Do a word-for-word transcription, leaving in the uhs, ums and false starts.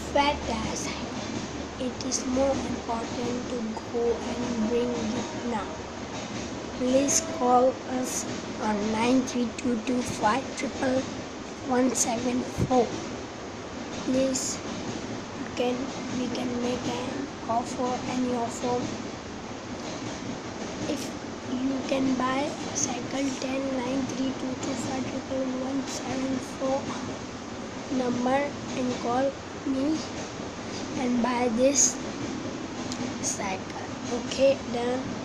fat guys, it is more important to go and bring it now. Please call us on nine three two two five triple one seven four. Please, you can we can make an offer, any offer. If you can buy cycle ten nine three two two five triple one seven four number and call me and buy this cycle. Okay, done.